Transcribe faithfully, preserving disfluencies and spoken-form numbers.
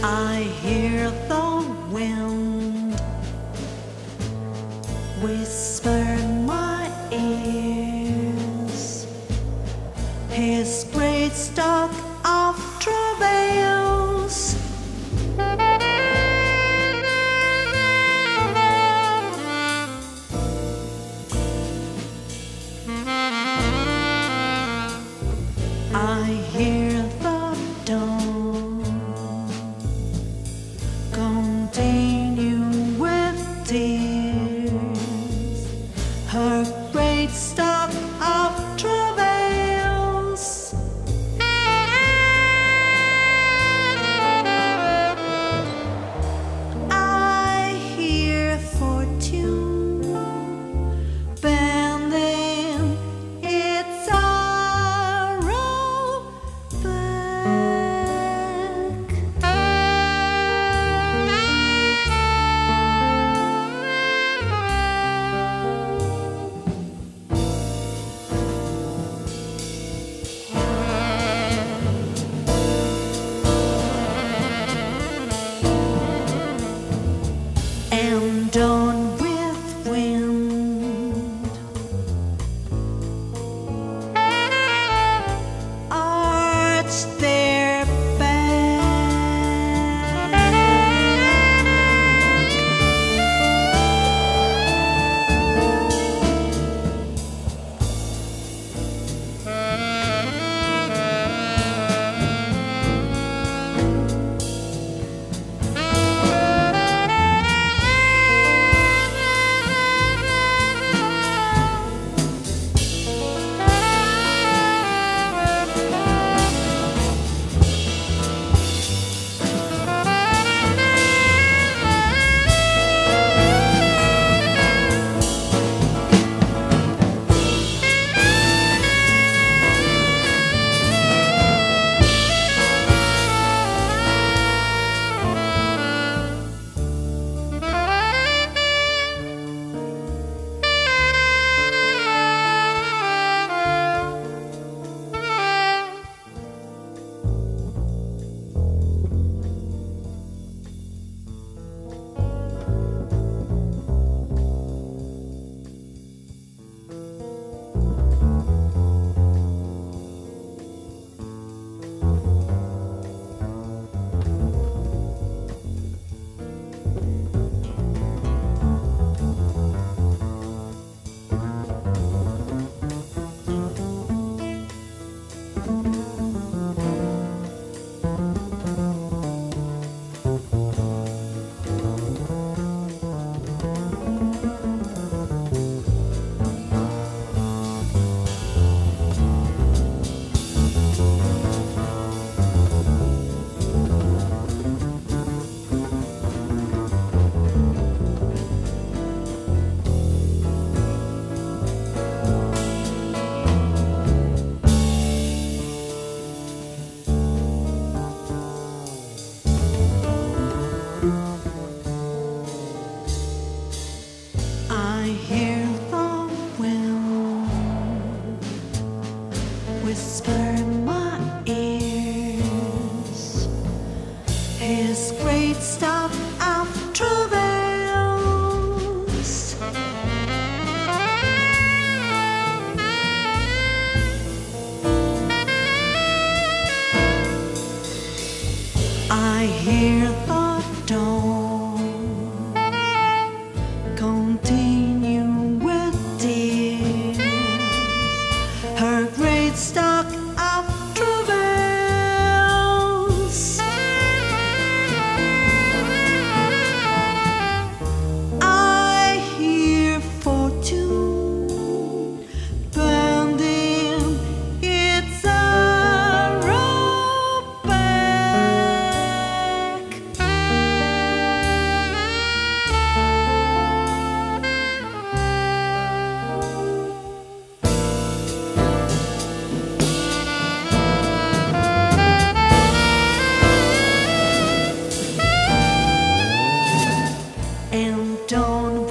I hear the wind whisper in my ears his great stock of travails. I hear the dawn continue with tears her great stock of travails. I hear fortune bending its arrow back. And on with wind arch their back. I hear the wind whisper in my ears his great stock of travails. I hear the dawn continue with tears her great stock of travails. I hear fortune bending its arrow back. And don't